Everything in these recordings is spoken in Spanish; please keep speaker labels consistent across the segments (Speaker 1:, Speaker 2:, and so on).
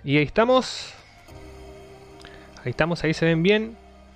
Speaker 1: Y ahí estamos. Ahí estamos, ahí se ven bien.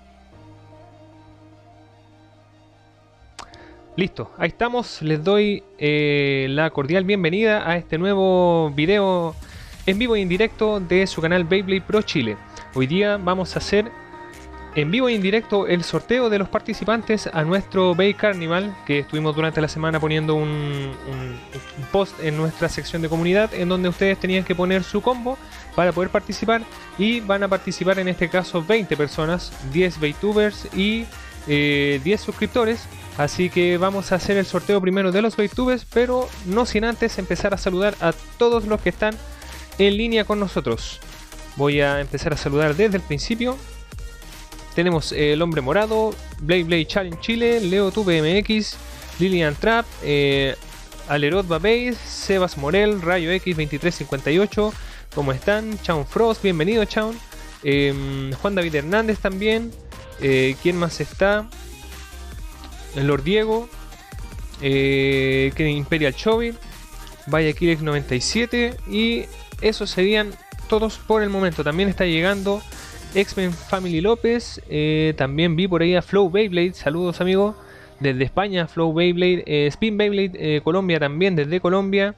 Speaker 1: Listo, ahí estamos. Les doy la cordial bienvenida a este nuevo video en vivo y en directo de su canal Beyblade Pro Chile. Hoy día vamos a hacer en vivo y en directo el sorteo de los participantes a nuestro Bay Carnival, que estuvimos durante la semana poniendo un post en nuestra sección de comunidad en donde ustedes tenían que poner su combo para poder participar, y van a participar en este caso 20 personas, 10 Baytubers y 10 suscriptores. Así que vamos a hacer el sorteo primero de los Baytubers, pero no sin antes empezar a saludar a todos los que están en línea con nosotros. Voy a empezar a saludar desde el principio. Tenemos el Hombre Morado, Blade Challenge Chile, Leo Tube MX, Lilian Trap, Alerot Babéis, Sebas Morel, Rayo X 2358. ¿Cómo están? Chaun Frost, bienvenido Chaun. Juan David Hernández también. ¿Quién más está? El Lord Diego, Imperial Chovy, Vaya Kirex 97. Y esos serían todos por el momento. También está llegando X-Men Family López. También vi por ahí a Flow Beyblade. Saludos, amigo. Desde España, Flow Beyblade. Spin Beyblade Colombia también, desde Colombia.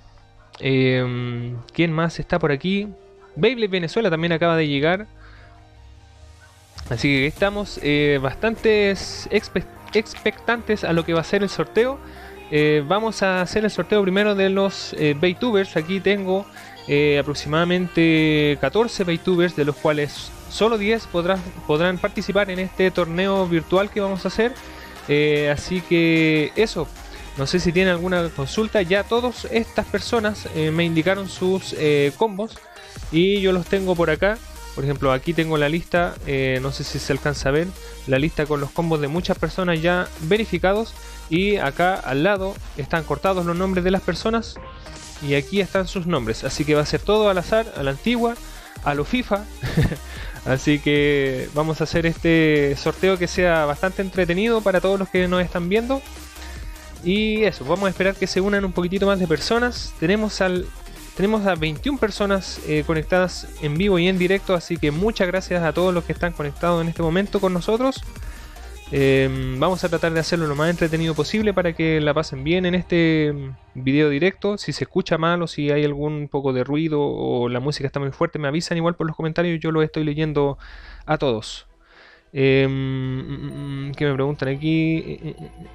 Speaker 1: ¿Quién más está por aquí? Beyblade Venezuela también acaba de llegar. Así que estamos bastante expectantes a lo que va a ser el sorteo. Vamos a hacer el sorteo primero de los Baytubers. Aquí tengo aproximadamente 14 Baytubers, de los cuales solo 10 podrán participar en este torneo virtual que vamos a hacer. Así que eso, no sé si tienen alguna consulta. Ya todas estas personas me indicaron sus combos y yo los tengo por acá. Por ejemplo, aquí tengo la lista, no sé si se alcanza a ver, la lista con los combos de muchas personas ya verificados. Y acá al lado están cortados los nombres de las personas y aquí están sus nombres. Así que va a ser todo al azar, a la antigua, a lo FIFA. Así que vamos a hacer este sorteo que sea bastante entretenido para todos los que nos están viendo. Y eso, vamos a esperar que se unan un poquitito más de personas. Tenemos a 21 personas conectadas en vivo y en directo, así que muchas gracias a todos los que están conectados en este momento con nosotros. Vamos a tratar de hacerlo lo más entretenido posible para que la pasen bien en este video directo. Si se escucha mal o si hay algún poco de ruido o la música está muy fuerte, me avisan igual por los comentarios, yo los estoy leyendo a todos. ¿Qué me preguntan aquí?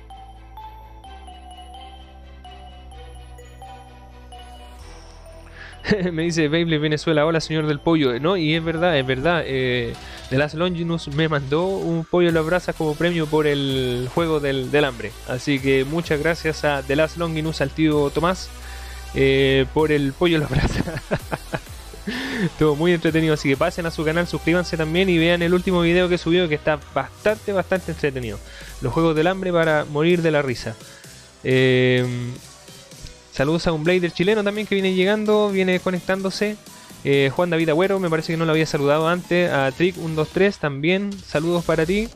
Speaker 1: Me dice Beyblade Venezuela, hola señor del pollo. No, y es verdad, es verdad. The Last Longinus me mandó un pollo a las brasas como premio por el juego del hambre. Así que muchas gracias a The Last Longinus, al tío Tomás, por el pollo a las brasas. Estuvo muy entretenido, así que pasen a su canal, suscríbanse también y vean el último video que subió, que está bastante entretenido. Los juegos del hambre para morir de la risa. Saludos a un Blader chileno también que viene llegando, viene conectándose. Juan David Agüero, me parece que no lo había saludado antes. A Trick123 también, saludos para ti.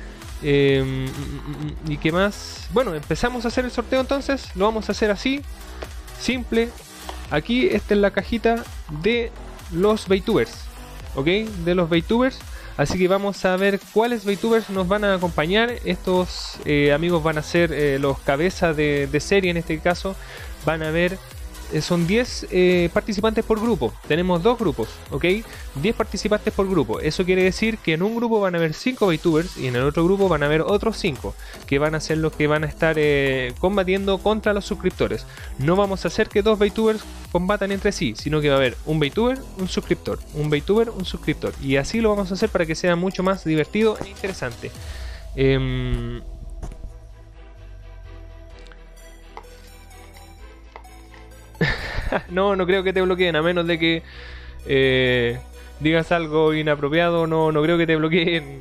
Speaker 1: ¿Y qué más? Bueno, empezamos a hacer el sorteo entonces. Lo vamos a hacer así, simple. Aquí esta es la cajita de los Baytubers, ¿ok? De los Baytubers. Así que vamos a ver cuáles Baytubers nos van a acompañar. Estos amigos van a ser los cabezas de serie en este caso. Van a ver, son 10 participantes por grupo. Tenemos dos grupos, ¿ok? 10 participantes por grupo. Eso quiere decir que en un grupo van a haber 5 Baytubers y en el otro grupo van a haber otros 5, que van a ser los que van a estar combatiendo contra los suscriptores. No vamos a hacer que dos Baytubers combatan entre sí, sino que va a haber un Baytuber, un suscriptor, un Baytuber, un suscriptor. Y así lo vamos a hacer para que sea mucho más divertido e interesante. No creo que te bloqueen, a menos de que digas algo inapropiado. No creo que te bloqueen.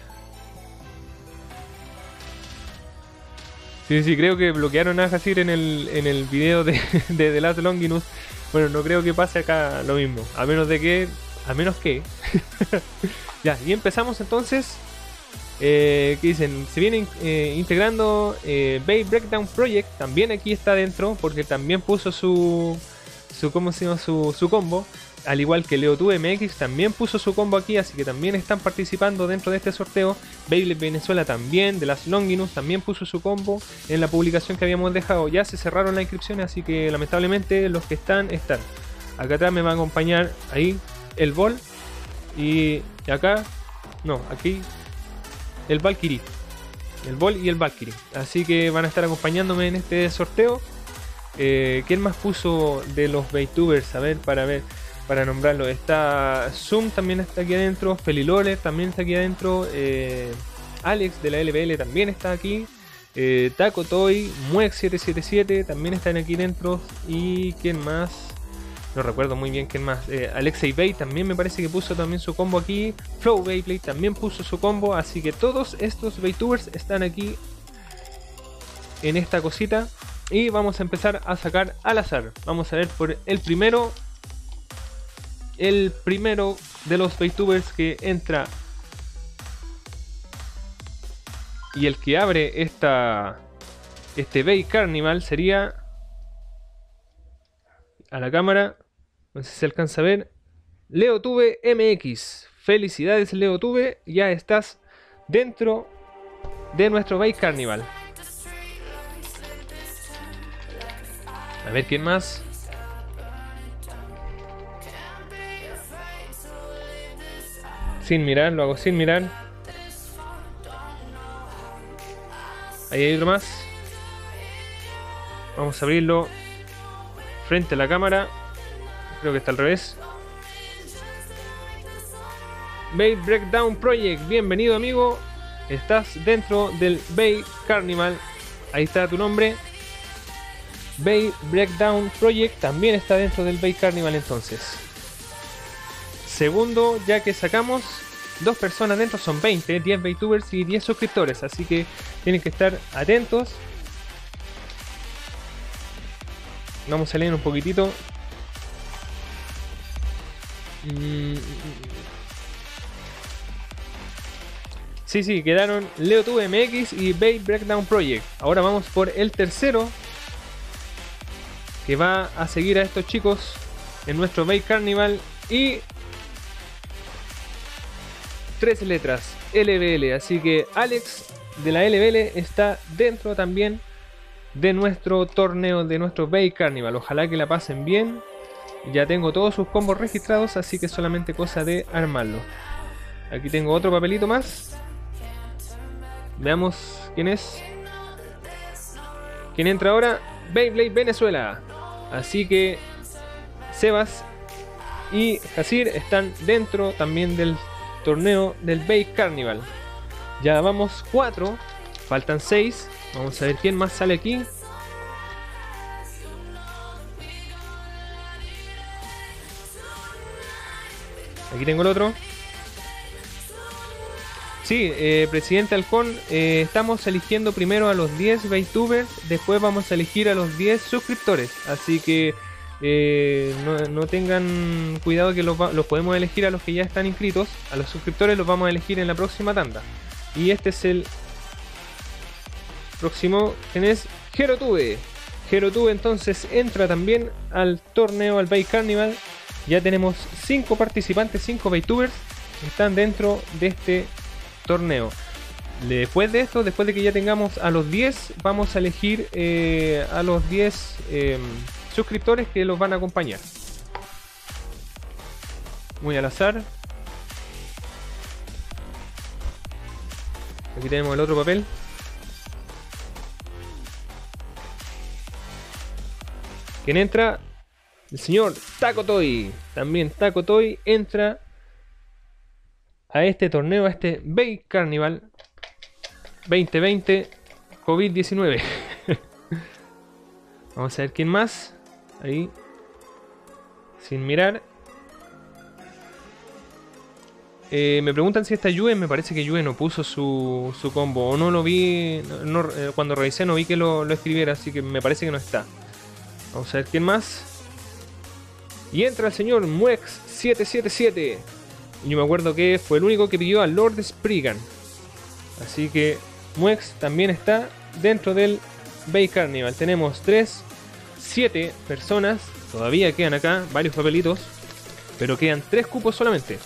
Speaker 1: Sí, creo que bloquearon a Hasir en el video de The Last Longinus. Bueno, no creo que pase acá lo mismo, a menos que ya, y empezamos entonces. ¿Qué dicen? Se viene integrando Bay Breakdown Project, también aquí está dentro, porque también puso su ¿cómo se llama? Su combo. al igual que LeoTube MX también puso su combo aquí, así que también están participando dentro de este sorteo. Beyblade Venezuela también, de las Longinus también puso su combo en la publicación que habíamos dejado. Ya se cerraron las inscripciones, así que lamentablemente los que están. Acá atrás me va a acompañar ahí el Vol y acá, no, aquí el Valkyrie. El Vol y el Valkyrie. Así que van a estar acompañándome en este sorteo. ¿Quién más puso de los VTubers? A ver, para nombrarlo. Está Zoom, también está aquí adentro. Felilore también está aquí adentro. Alex de la LBL también está aquí. Taco Toy, Muex777 también están aquí dentro. Y ¿quién más? No recuerdo muy bien quién más. Alexei Bay también me parece que puso también su combo aquí. Flow Beyblade también puso su combo. Así que todos estos VTubers están aquí en esta cosita. Y vamos a empezar a sacar al azar. Vamos a ver por el primero. El primero de los VTubers que entra. Y el que abre este Bay Carnival sería... A la cámara. No sé si se alcanza a ver. LeoTube MX. Felicidades LeoTube. Ya estás dentro de nuestro Bay Carnival. A ver quién más. Sin mirar, lo hago sin mirar. Ahí hay otro más. Vamos a abrirlo frente a la cámara. Creo que está al revés. Bay Breakdown Project. Bienvenido, amigo. Estás dentro del Bay Carnival. Ahí está tu nombre. Bay Breakdown Project también está dentro del Bay Carnival entonces. Segundo, ya que sacamos 2 personas dentro, son 20, 10 VTubers y 10 suscriptores, así que tienen que estar atentos. Vamos a leer un poquitito. Sí, quedaron LeoTube MX y Bay Breakdown Project. Ahora vamos por el tercero, que va a seguir a estos chicos en nuestro Bay Carnival. Y 3 letras, LBL. Así que Alex de la LBL está dentro también de nuestro torneo, de nuestro Bay Carnival. Ojalá que la pasen bien. Ya tengo todos sus combos registrados, así que solamente cosa de armarlo. Aquí tengo otro papelito más. Veamos quién es. ¿Quién entra ahora? Beyblade Venezuela. Así que Sebas y Hasir están dentro también del torneo del Bay Carnival. Ya vamos 4, faltan 6. Vamos a ver quién más sale aquí. Aquí tengo el otro. Sí, presidente Halcón, estamos eligiendo primero a los 10 VTubers, después vamos a elegir a los 10 suscriptores, así que no tengan cuidado que los podemos elegir a los que ya están inscritos. A los suscriptores los vamos a elegir en la próxima tanda. Y este es el próximo, ¿quién es? GeroTube. GeroTube entonces entra también al torneo, al Bay Carnival. Ya tenemos 5 participantes, 5 VTubers que están dentro de este torneo. Después de esto, después de que ya tengamos a los 10, vamos a elegir a los 10 suscriptores que los van a acompañar. Muy al azar. Aquí tenemos el otro papel. ¿Quién entra? El señor Taco Toy. También Taco Toy entra a este torneo, a este Bay Carnival 2020 COVID-19. Vamos a ver quién más. Ahí, sin mirar. Me preguntan si está Yue. Me parece que Yue no puso su combo, o no lo vi, cuando revisé no vi que lo escribiera, así que me parece que no está. Vamos a ver quién más. Y entra el señor Muex777. Yo me acuerdo que fue el único que pidió a Lord Spriggan. Así que Muex también está dentro del Bay Carnival. Tenemos 7 personas. Todavía quedan acá varios papelitos. pero quedan 3 cupos solamente.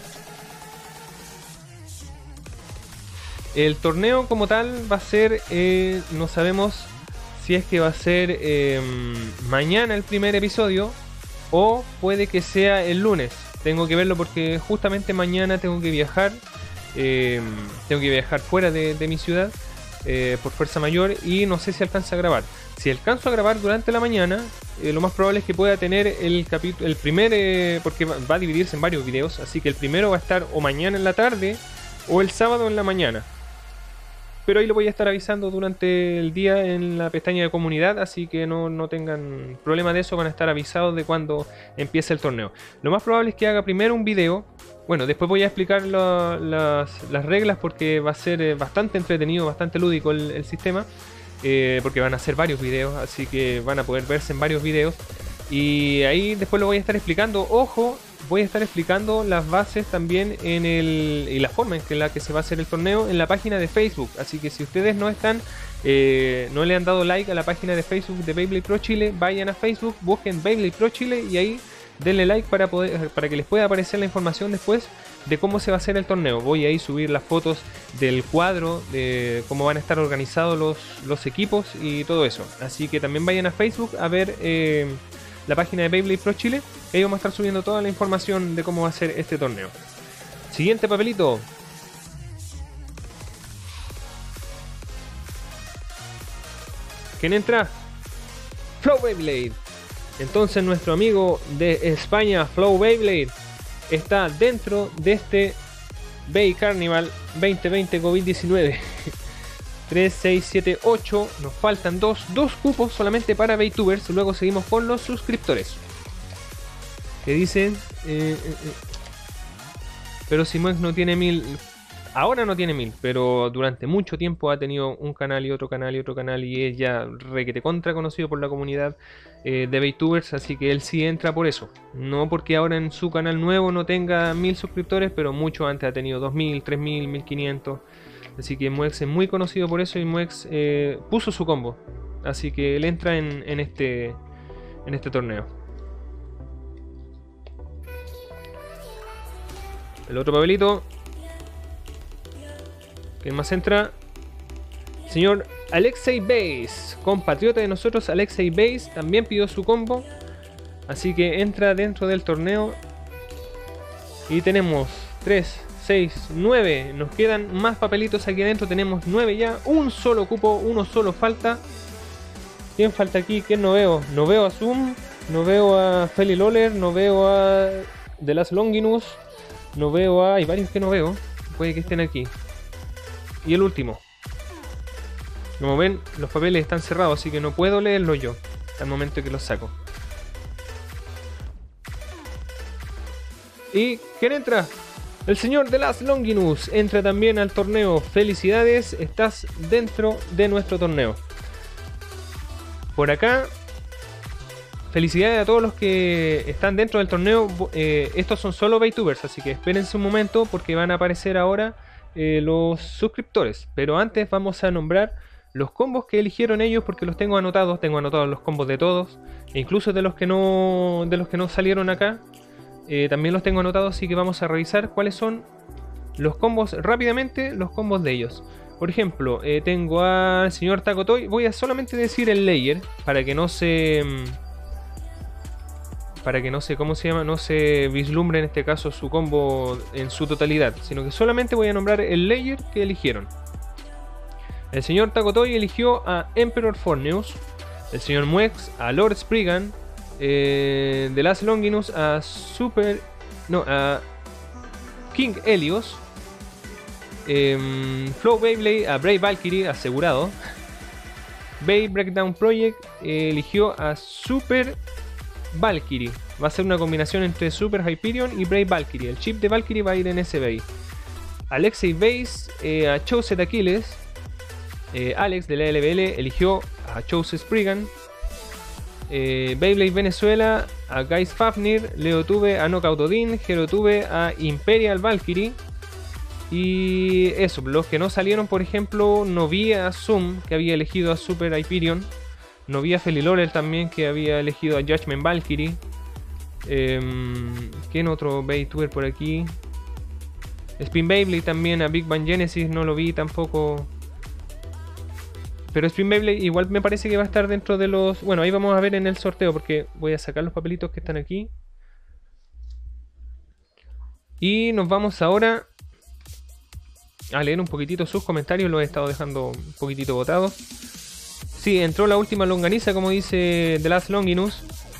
Speaker 1: El torneo como tal va a ser, no sabemos si es que va a ser mañana el primer episodio o puede que sea el lunes. Tengo que verlo porque justamente mañana tengo que viajar. Tengo que viajar fuera de mi ciudad por fuerza mayor y no sé si alcanza a grabar. Si alcanzo a grabar durante la mañana, lo más probable es que pueda tener el primer, porque va a dividirse en varios videos, así que el primero va a estar o mañana en la tarde o el sábado en la mañana. Pero ahí lo voy a estar avisando durante el día en la pestaña de comunidad, así que no tengan problema de eso, van a estar avisados de cuando empiece el torneo. Lo más probable es que haga primero un video. Bueno, después voy a explicar las reglas porque va a ser bastante entretenido, bastante lúdico el sistema. Porque van a ser varios videos, así que van a poder verse en varios videos. Y ahí después lo voy a estar explicando. Ojo, voy a estar explicando las bases también y la forma en la que se va a hacer el torneo en la página de Facebook. Así que si ustedes no le han dado like a la página de Facebook de Beyblade Pro Chile, vayan a Facebook, busquen Beyblade Pro Chile y ahí denle like para que les pueda aparecer la información después de cómo se va a hacer el torneo. Voy a ahí subir las fotos del cuadro, de cómo van a estar organizados los equipos y todo eso. Así que también vayan a Facebook a ver la página de Beyblade Pro Chile. Ahí vamos a estar subiendo toda la información de cómo va a ser este torneo. Siguiente papelito. ¿Quién entra? Flow Beyblade. Entonces nuestro amigo de España, Flow Beyblade, está dentro de este Bay Carnival 2020 COVID-19. 3, 6, 7, 8. Nos faltan dos cupos solamente para Baytubers. Luego seguimos con los suscriptores. Que dicen... pero si Muex no tiene 1000... Ahora no tiene 1000, pero durante mucho tiempo ha tenido un canal y otro canal y otro canal. Y es ya requete contra conocido por la comunidad de Baytubers. Así que él sí entra por eso. No porque ahora en su canal nuevo no tenga 1000 suscriptores, pero mucho antes ha tenido 2000, 3000, 1500. Así que Muex es muy conocido por eso y Muex puso su combo. Así que él entra en este torneo. El otro papelito. ¿Quién más entra? Señor Alexei Base, compatriota de nosotros. Alexei Base también pidió su combo. Así que entra dentro del torneo. Y tenemos 3, 6, 9. Nos quedan más papelitos aquí adentro. Tenemos 9 ya. Un solo cupo, uno solo falta. ¿Quién falta aquí? ¿Quién no veo? No veo a Zoom. No veo a Feli Loller. No veo a The Last Longinus. No veo a... Hay varios que no veo. Puede que estén aquí. Y el último. Como ven, los papeles están cerrados, así que no puedo leerlo yo al momento que los saco. ¿Y quién entra? El señor The Last Longinus entra también al torneo. Felicidades, estás dentro de nuestro torneo. Por acá, felicidades a todos los que están dentro del torneo. Estos son solo Baytubers, así que espérense un momento porque van a aparecer ahora los suscriptores. Pero antes vamos a nombrar los combos que eligieron ellos porque los tengo anotados. Tengo anotados los combos de todos, e incluso de los que no salieron acá. También los tengo anotados, así que vamos a revisar cuáles son los combos rápidamente, los combos de ellos. Por ejemplo, tengo al señor Takotoy. Voy a solamente decir el layer para que no se... ¿cómo se llama? No se vislumbre en este caso su combo en su totalidad, sino que solamente voy a nombrar el layer que eligieron. El señor Takotoy eligió a Emperor Forneus, el señor Muex a Lord Spriggan, The Last Longinus a King Helios, Flow Beyblade a Brave Valkyrie, asegurado. Bay Breakdown Project eligió a Super Valkyrie. Va a ser una combinación entre Super Hyperion y Brave Valkyrie. El chip de Valkyrie va a ir en ese Bay. Alexei Base a Choset Aquiles. Alex de la LBL eligió a Chose Spriggan. Beyblade Venezuela a Guys Fafnir. Leo Tube a Knockout Odin. Hero Tube a Imperial Valkyrie. Y eso, los que no salieron, por ejemplo, no vi a Zoom, que había elegido a Super Hyperion. No vi a Feli Lorer también, que había elegido a Judgment Valkyrie. ¿Quién otro VTuber por aquí? Spin Beyblade también, a Big Bang Genesis no lo vi tampoco. Pero Spin Beyblade igual me parece que va a estar dentro de los... Bueno, ahí vamos a ver en el sorteo porque voy a sacar los papelitos que están aquí. Y nos vamos ahora a leer un poquitito sus comentarios. Los he estado dejando un poquitito botados. Sí, entró la última longaniza, como dice The Last Longinus.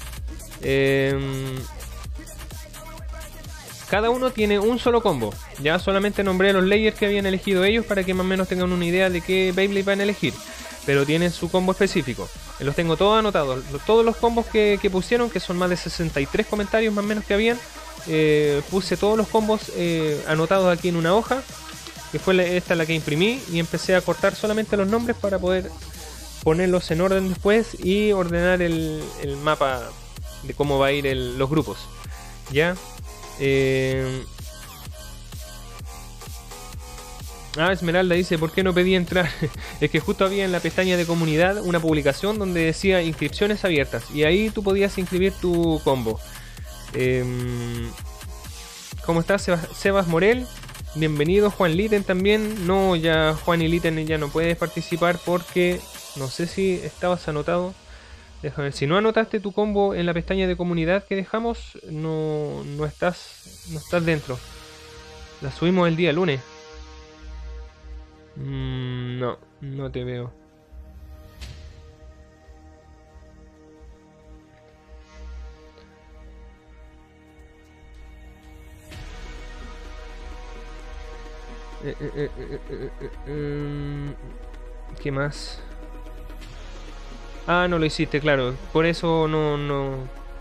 Speaker 1: Cada uno tiene un solo combo. Ya solamente nombré los layers que habían elegido ellos para que más o menos tengan una idea de qué Beyblade van a elegir. Pero tienen su combo específico. Los tengo todos anotados. Todos los combos que pusieron, que son más de 63 comentarios más o menos que habían. Puse todos los combos anotados aquí en una hoja. Que fue esta la que imprimí. Y empecé a cortar solamente los nombres para poder ponerlos en orden después. Y ordenar el mapa de cómo va a ir los grupos. Ya. Esmeralda dice, ¿por qué no pedí entrar? Es que justo había en la pestaña de comunidad una publicación donde decía inscripciones abiertas y ahí tú podías inscribir tu combo. ¿Cómo estás, Sebas Morel? Bienvenido. Juan Litten también. No, ya Juan y Litten ya no puedes participar porque no sé si estabas anotado. Déjame ver, si no anotaste tu combo en la pestaña de comunidad que dejamos, no estás dentro. La subimos el día lunes. No te veo. ¿Qué más? No lo hiciste, claro. Por eso no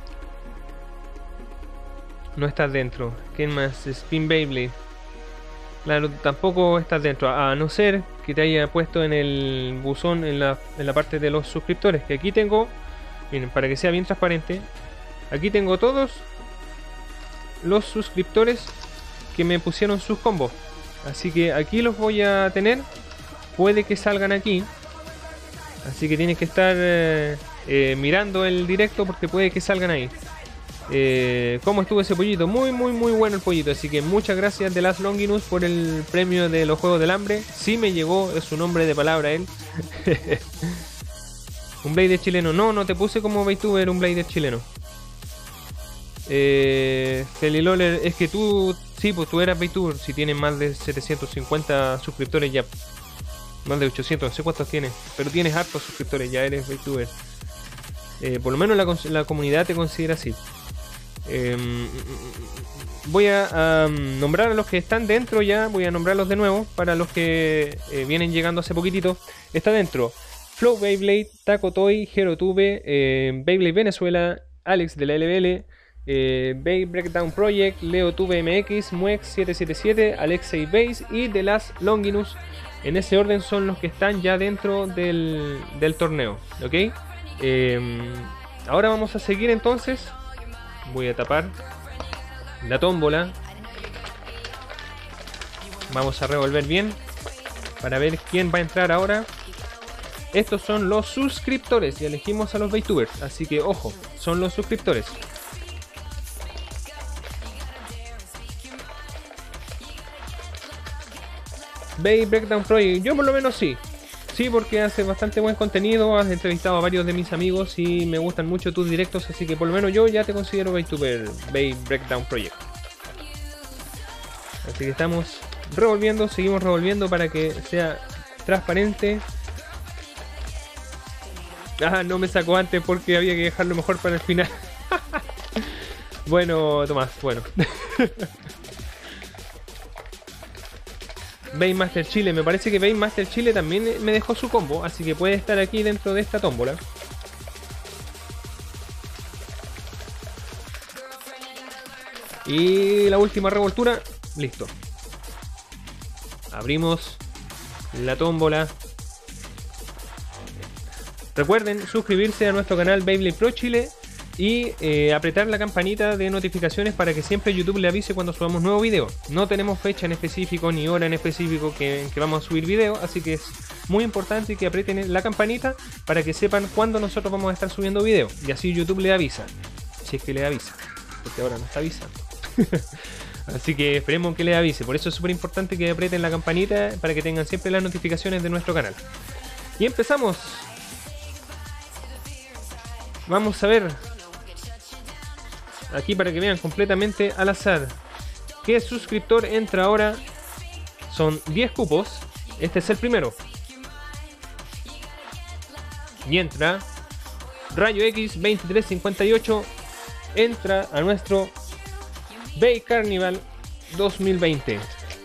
Speaker 1: estás dentro. ¿Quién más? Spin Beyblade. Claro, tampoco estás dentro. A no ser que te haya puesto en el buzón, en la parte de los suscriptores. Que aquí tengo, miren, para que sea bien transparente. Aquí tengo todos los suscriptores que me pusieron sus combos. Así que aquí los voy a tener. Puede que salgan aquí. Así que tienes que estar mirando el directo porque puede que salgan ahí. ¿Cómo estuvo ese pollito? Muy bueno el pollito. Así que muchas gracias The Last Longinus por el premio de los Juegos del Hambre. Sí me llegó, es su nombre de palabra él. Un Blader chileno. No te puse como VTuber un Blader chileno. Feliloler, es que tú... Sí, pues tú eras VTuber. Si tienes más de 750 suscriptores ya. Más de 800, no sé cuántos tienes. Pero tienes hartos suscriptores, ya eres VTuber. Por lo menos la comunidad te considera así. Voy a nombrar a los que están dentro ya. Voy a nombrarlos de nuevo. Para los que vienen llegando hace poquitito. Está dentro Flow Beyblade, Taco Toy, HeroTube, Beyblade Venezuela, Alex de la LBL, Bay Breakdown Project, LeoTube MX, Muex777, Alexei Base y The Last Longinus. En ese orden son los que están ya dentro del torneo, ¿ok? Ahora vamos a seguir entonces. Voy a tapar la tómbola. Vamos a revolver bien para ver quién va a entrar ahora. Estos son los suscriptores. Ya elegimos a los VTubers, así que ojo, son los suscriptores. Bay Breakdown Project, yo por lo menos sí. Sí, porque hace bastante buen contenido. Has entrevistado a varios de mis amigos y me gustan mucho tus directos. Así que por lo menos yo ya te considero VTuber Bay Breakdown Project. Así que estamos revolviendo, seguimos revolviendo para que sea transparente. No me sacó antes porque había que dejarlo mejor para el final. Bueno, Tomás, bueno. Bane Master Chile, me parece que Bane Master Chile también me dejó su combo, así que puede estar aquí dentro de esta tómbola. Y la última revoltura, listo. Abrimos la tómbola. Recuerden suscribirse a nuestro canal Beyblade Pro Chile y apretar la campanita de notificaciones para que siempre YouTube le avise cuando subamos nuevo video. No tenemos fecha en específico ni hora en específico que vamos a subir video, así que es muy importante que aprieten la campanita para que sepan cuándo nosotros vamos a estar subiendo video y así YouTube le avisa, si es que le avisa. porque ahora no está avisando. Así que esperemos que les avise. Por eso es súper importante que aprieten la campanita para que tengan siempre las notificaciones de nuestro canal. Y empezamos. Vamos a ver aquí para que vean completamente al azar qué suscriptor entra ahora. Son 10 cupos. Este es el primero. Y entra Rayo X 2358. Entra a nuestro Bay Carnival 2020.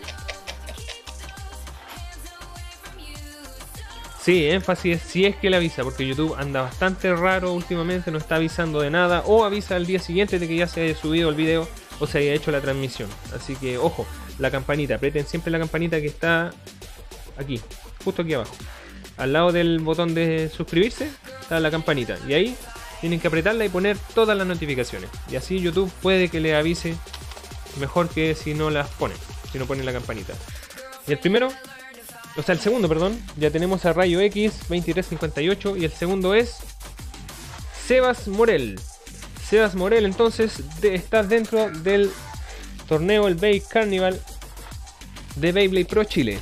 Speaker 1: Sí, énfasis si es que le avisa, porque YouTube anda bastante raro últimamente, no está avisando de nada, o avisa al día siguiente de que ya se haya subido el video o se haya hecho la transmisión. Así que ojo, la campanita, aprieten siempre la campanita que está aquí, justo aquí abajo. Al lado del botón de suscribirse está la campanita, y ahí tienen que apretarla y poner todas las notificaciones. Y así YouTube puede que le avise mejor que si no las ponen, si no ponen la campanita. Y el primero... O sea, el segundo, perdón, ya tenemos a Rayo X 2358 y el segundo es Sebas Morel. Sebas Morel entonces está dentro del torneo el Bay Carnival de Beyblade Pro Chile.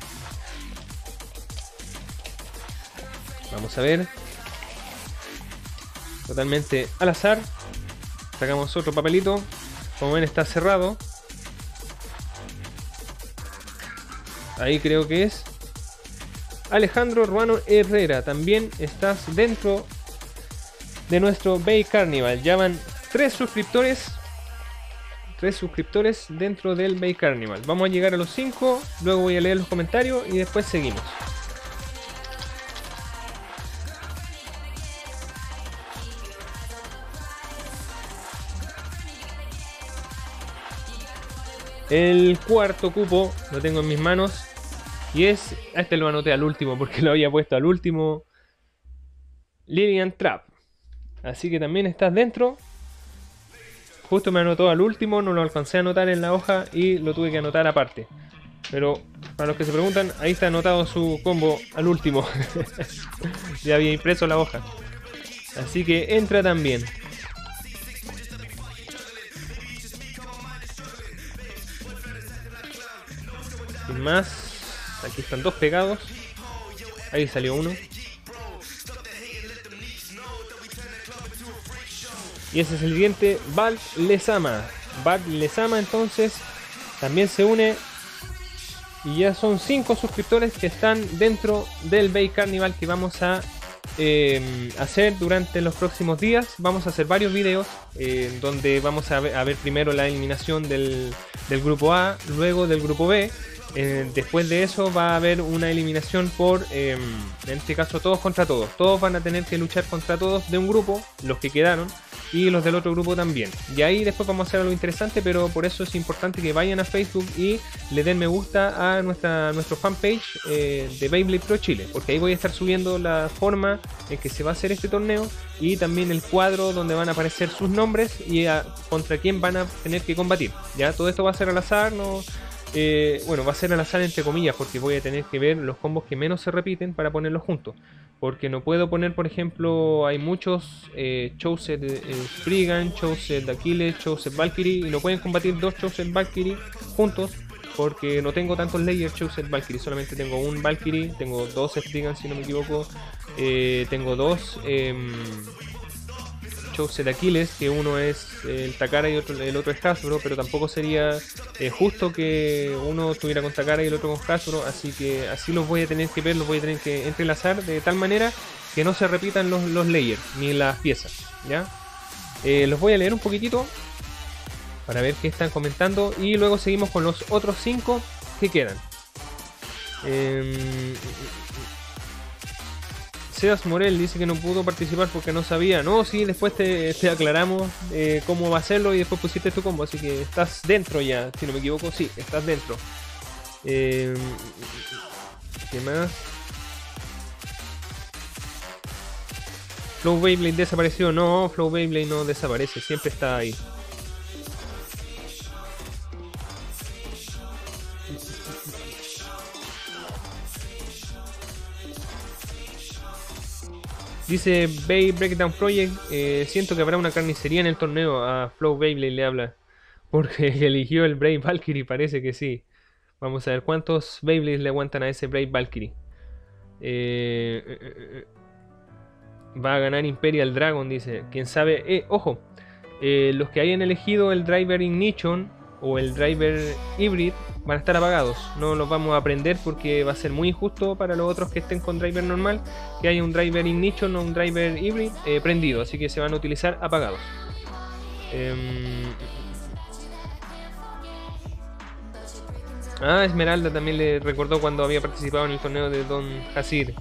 Speaker 1: Vamos a ver. Totalmente al azar. Sacamos otro papelito. Como ven está cerrado. Ahí creo que es Alejandro Ruano Herrera. También estás dentro de nuestro Bay Carnival. Ya van 3 suscriptores. 3 suscriptores dentro del Bay Carnival. Vamos a llegar a los 5. Luego voy a leer los comentarios y después seguimos. El cuarto cupo lo tengo en mis manos. Y es... A este lo anoté al último porque lo había puesto al último. Lilian Trap. Así que también estás dentro. Justo me anotó al último. No lo alcancé a anotar en la hoja y lo tuve que anotar aparte. Pero para los que se preguntan, ahí está anotado su combo al último. Ya había impreso la hoja. Así que entra también. Sin más, aquí están 2 pegados. Ahí salió uno. Y ese es el siguiente, Val Lezama. Val Lezama entonces también se une. Y ya son 5 suscriptores que están dentro del Bay Carnival que vamos a hacer durante los próximos días. Vamos a hacer varios videos donde vamos a ver primero la eliminación del grupo A, luego del grupo B. Después de eso va a haber una eliminación por, en este caso todos contra todos. Todos van a tener que luchar contra todos de un grupo, los que quedaron, y los del otro grupo también. Y ahí después vamos a hacer algo interesante, pero por eso es importante que vayan a Facebook y le den me gusta a nuestro fanpage de Beyblade Pro Chile, porque ahí voy a estar subiendo la forma en que se va a hacer este torneo y también el cuadro donde van a aparecer sus nombres y contra quién van a tener que combatir. Ya todo esto va a ser al azar, no... bueno, va a ser al azar entre comillas, porque voy a tener que ver los combos que menos se repiten para ponerlos juntos. Porque no puedo poner, por ejemplo, hay muchos Choset Spriggan, Choset Aquiles, Choset Valkyrie, y no pueden combatir 2 Choset Valkyrie juntos, porque no tengo tantos layers Choset Valkyrie, solamente tengo un Valkyrie, tengo 2 Spriggan si no me equivoco, tengo 2 Choset Aquiles, que uno es el Takara y el otro es Hasbro, pero tampoco sería justo que uno estuviera con Takara y el otro con Hasbro, así que así los voy a tener que ver, los voy a tener que entrelazar de tal manera que no se repitan los layers ni las piezas, ¿ya? Los voy a leer un poquitito para ver qué están comentando y luego seguimos con los otros 5 que quedan. Sebas Morel dice que no pudo participar porque no sabía. No, sí, después te aclaramos cómo va a hacerlo y después pusiste tu combo. Así que estás dentro ya, si no me equivoco. Sí, estás dentro. ¿Qué más? Flow Beyblade desapareció. No, Flow Beyblade no desaparece. Siempre está ahí. Dice Bay Breakdown Project, siento que habrá una carnicería en el torneo. A Flow Beyblade le habla. Porque eligió el Brave Valkyrie, parece que sí. Vamos a ver cuántos Beyblades le aguantan a ese Brave Valkyrie. Va a ganar Imperial Dragon, dice. Quién sabe. Ojo, los que hayan elegido el Driver Ignition o el Driver Hybrid van a estar apagados. No los vamos a aprender porque va a ser muy injusto para los otros que estén con Driver normal que haya un Driver Ignition o un Driver Hybrid prendido. Así que se van a utilizar apagados. Esmeralda también le recordó cuando había participado en el torneo de Don Hasir.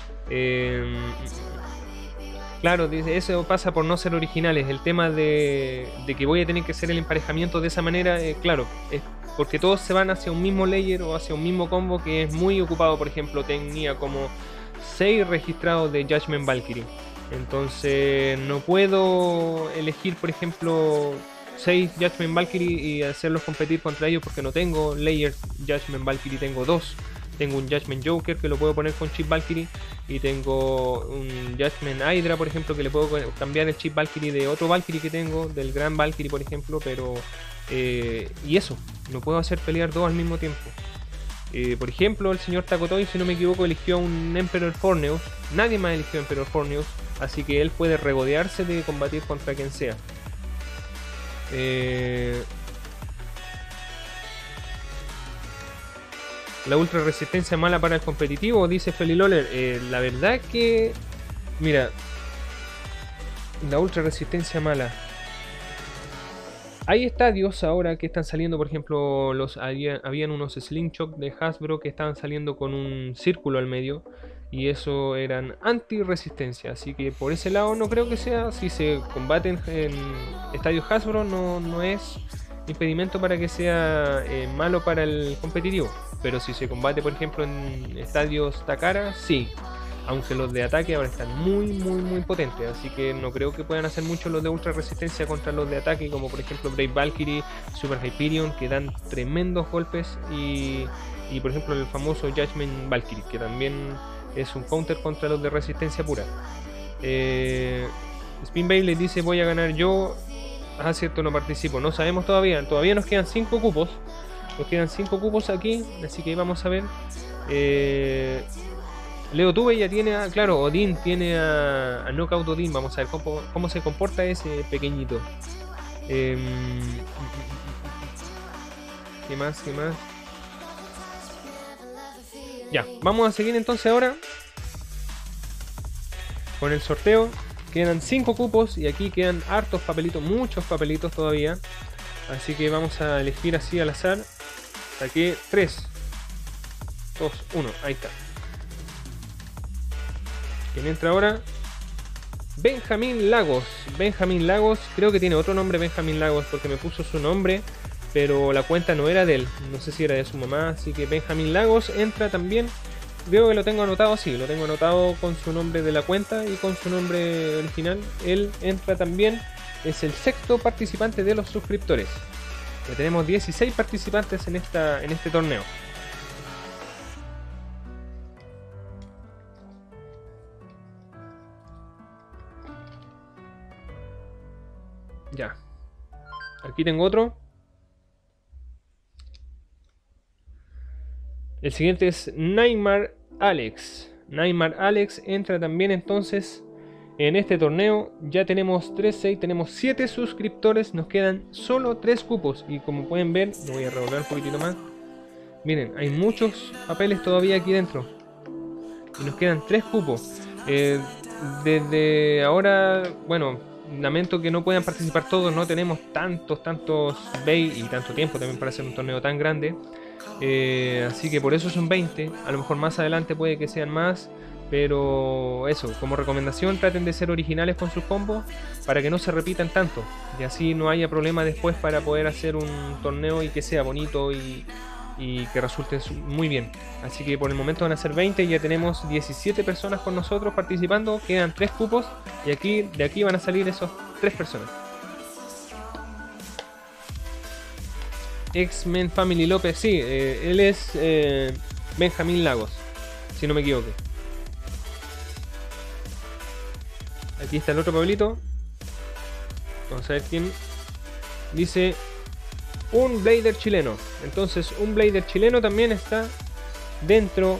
Speaker 1: Claro, dice, eso pasa por no ser originales. El tema de que voy a tener que hacer el emparejamiento de esa manera, claro, es porque todos se van hacia un mismo layer o hacia un mismo combo que es muy ocupado. Por ejemplo, tenía como 6 registrados de Judgment Valkyrie. Entonces no puedo elegir, por ejemplo, 6 Judgment Valkyrie y hacerlos competir contra ellos porque no tengo layer Judgment Valkyrie, tengo 2. Tengo un Judgment Joker que lo puedo poner con chip Valkyrie y tengo un Judgment Hydra, por ejemplo, que le puedo cambiar el chip Valkyrie de otro Valkyrie que tengo, del Gran Valkyrie, por ejemplo, pero y eso, no puedo hacer pelear 2 al mismo tiempo. Por ejemplo, el señor Takotoy, si no me equivoco, eligió un Emperor Forneus. Nadie más eligió Emperor Forneus, así que él puede regodearse de combatir contra quien sea. La ultra resistencia mala para el competitivo, dice Feliloler. La verdad que, mira, la ultra resistencia mala. Hay estadios ahora que están saliendo, por ejemplo, habían unos Slingshot de Hasbro que estaban saliendo con un círculo al medio y eso eran anti-resistencia, así que por ese lado no creo que sea. Si se combaten en estadios Hasbro no es impedimento para que sea malo para el competitivo, pero si se combate, por ejemplo, en estadios Takara, sí. Aunque los de ataque ahora están muy potentes, así que no creo que puedan hacer mucho los de ultra resistencia contra los de ataque, como por ejemplo Brave Valkyrie, Super Hyperion, que dan tremendos golpes, y por ejemplo el famoso Judgment Valkyrie, que también es un counter contra los de resistencia pura. Spin Beyblade dice: voy a ganar yo. Cierto, no participo, no sabemos todavía nos quedan 5 cupos. Nos quedan 5 cupos aquí, así que vamos a ver. Leo Tuve ya tiene claro, Odin tiene a Knockout Odin. Vamos a ver cómo se comporta ese pequeñito. ¿Qué más? Ya, vamos a seguir entonces ahora con el sorteo. Quedan 5 cupos y aquí quedan hartos papelitos, muchos papelitos todavía. Así que vamos a elegir así al azar. Saqué 3, 2, 1, ahí está. ¿Quién entra ahora? Benjamín Lagos. Benjamín Lagos, creo que tiene otro nombre Benjamín Lagos porque me puso su nombre, pero la cuenta no era de él. No sé si era de su mamá, así que Benjamín Lagos entra también. Veo que lo tengo anotado, sí, lo tengo anotado con su nombre de la cuenta y con su nombre original. Él entra también, es el 6º participante de los suscriptores. Ya tenemos 16 participantes en este torneo. Ya. Aquí tengo otro. El siguiente es Neymar Alex. Neymar Alex entra también entonces en este torneo. Ya tenemos 3-6, tenemos 7 suscriptores. Nos quedan solo 3 cupos. Y como pueden ver, lo voy a revolver un poquitito más. Miren, hay muchos papeles todavía aquí dentro. Y nos quedan 3 cupos. Desde ahora, bueno, lamento que no puedan participar todos. No tenemos tantos Bay y tanto tiempo también para hacer un torneo tan grande. Así que por eso son 20. A lo mejor más adelante puede que sean más. Pero eso, como recomendación, traten de ser originales con sus combos para que no se repitan tanto. Y así no haya problema después para poder hacer un torneo y que sea bonito y que resulte muy bien. Así que por el momento van a ser 20. Ya tenemos 17 personas con nosotros participando. Quedan 3 cupos. Y de aquí van a salir esos 3 personas. X-Men Family López, sí, él es Benjamín Lagos, si no me equivoco. Aquí está el otro papelito. Vamos a ver quién. Dice un Blader chileno. Entonces un Blader chileno también está dentro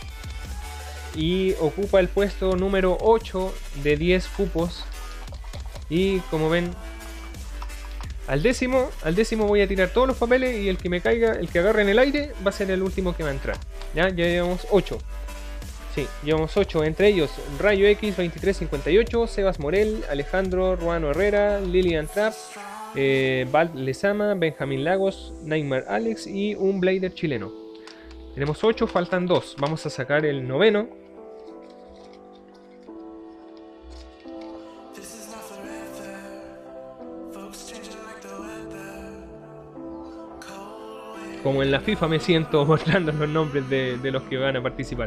Speaker 1: y ocupa el puesto número 8 de 10 cupos. Y como ven, al décimo voy a tirar todos los papeles y el que me caiga, el que agarre en el aire, va a ser el último que va a entrar. Ya llevamos 8. Sí, llevamos 8, entre ellos Rayo X 2358, Sebas Morel, Alejandro Ruano Herrera, Lilian Trapp, Val Lezama, Benjamín Lagos, Neymar Alex y un Blader chileno. Tenemos 8, faltan 2. Vamos a sacar el noveno. Como en la FIFA me siento mostrando los nombres de los que van a participar.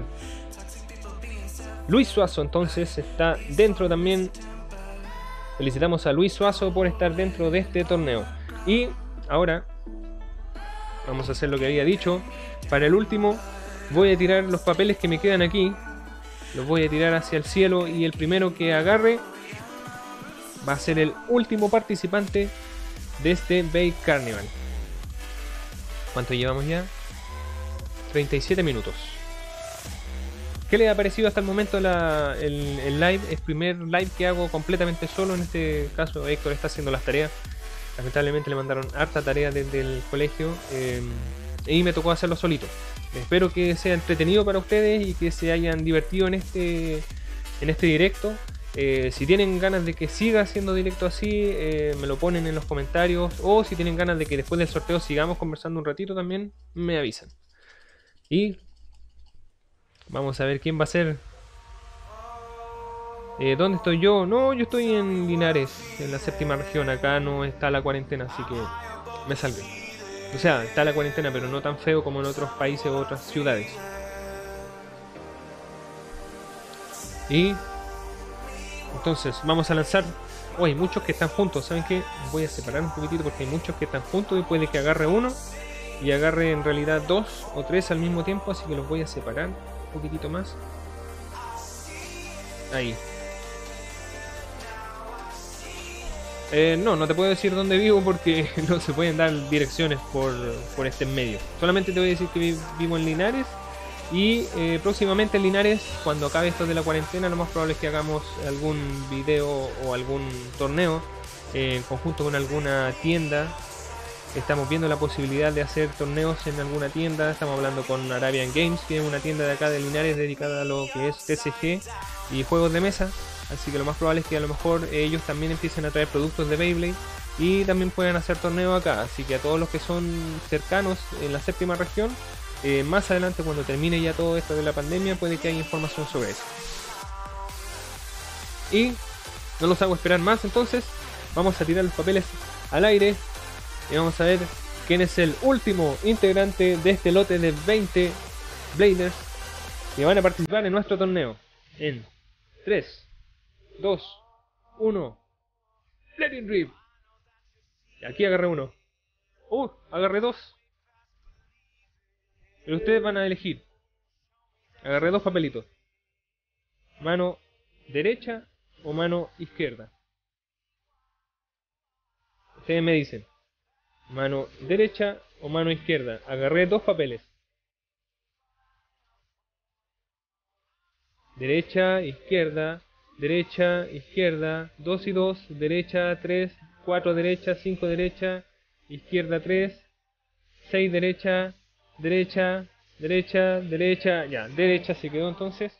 Speaker 1: Luis Suazo entonces está dentro también. Felicitamos a Luis Suazo por estar dentro de este torneo. Y ahora vamos a hacer lo que había dicho. Para el último voy a tirar los papeles que me quedan aquí. Los voy a tirar hacia el cielo y el primero que agarre va a ser el último participante de este Bay Carnival. ¿Cuánto llevamos ya? 37 minutos. ¿Qué les ha parecido hasta el momento el live? Es el primer live que hago completamente solo. En este caso Héctor está haciendo las tareas. Lamentablemente le mandaron harta tarea desde el colegio y me tocó hacerlo solito. Espero que sea entretenido para ustedes y que se hayan divertido en este directo. Si tienen ganas de que siga haciendo directo así, me lo ponen en los comentarios. O si tienen ganas de que después del sorteo sigamos conversando un ratito también, me avisan. Y vamos a ver quién va a ser. ¿Dónde estoy yo? No, yo estoy en Linares, en la séptima región. Acá no está la cuarentena, así que me salvé. O sea, está la cuarentena, pero no tan feo como en otros países o otras ciudades. Y entonces vamos a lanzar. Oh, hay muchos que están juntos. ¿Saben qué? Voy a separar un poquitito porque hay muchos que están juntos y puede que agarre uno y agarre en realidad 2 o 3 al mismo tiempo, así que los voy a separar un poquitito más. Ahí. No te puedo decir dónde vivo porque no se pueden dar direcciones por este medio. Solamente te voy a decir que vivo en Linares. Y próximamente en Linares, cuando acabe esto de la cuarentena, lo más probable es que hagamos algún video o algún torneo en conjunto con alguna tienda. Estamos viendo la posibilidad de hacer torneos en alguna tienda. Estamos hablando con Arabian Games, que es una tienda de acá de Linares dedicada a lo que es TCG y juegos de mesa. Así que lo más probable es que a lo mejor ellos también empiecen a traer productos de Beyblade y también puedan hacer torneos acá. Así que a todos los que son cercanos en la séptima región, más adelante cuando termine ya todo esto de la pandemia, puede que haya información sobre eso. Y no los hago esperar más, entonces vamos a tirar los papeles al aire y vamos a ver quién es el último integrante de este lote de 20 Bladers que van a participar en nuestro torneo. En 3, 2, 1. Blading Rip. Y aquí agarré uno. Agarré dos. Pero ustedes van a elegir. Agarré dos papelitos. Mano derecha o mano izquierda. Ustedes me dicen. Mano derecha o mano izquierda. Agarré dos papeles. Derecha, izquierda, derecha, izquierda, 2 y 2, derecha, 3, 4 derecha, 5 derecha, izquierda 3, 6 derecha, derecha, derecha, derecha, ya, derecha se quedó entonces.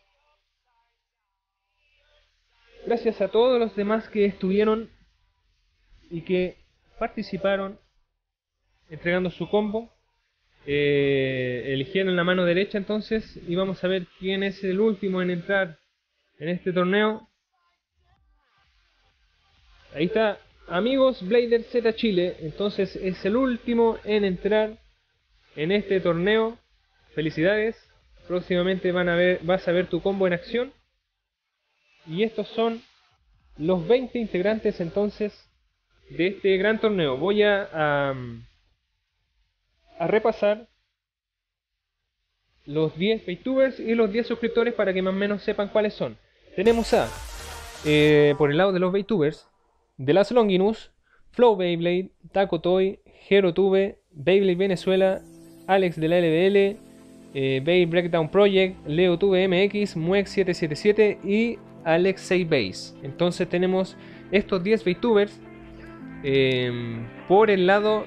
Speaker 1: Gracias a todos los demás que estuvieron y que participaron entregando su combo. Eligieron la mano derecha entonces y vamos a ver quién es el último en entrar en este torneo. Ahí está, amigos, Blader Z Chile, entonces es el último en entrar en este torneo. Felicidades, próximamente vas a ver tu combo en acción. Y estos son los 20 integrantes entonces de este gran torneo. Voy a repasar los 10 VTubers y los 10 suscriptores para que más o menos sepan cuáles son. Tenemos a por el lado de los VTubers, de las Longinus, Flow Beyblade, Taco Toy, Hero Tube, Beyblade Venezuela, Alex de la LBL, Bay Breakdown Project, Leo Tube MX, Muex 777 y Alexei Base. Entonces tenemos estos 10 VTubers. Por el lado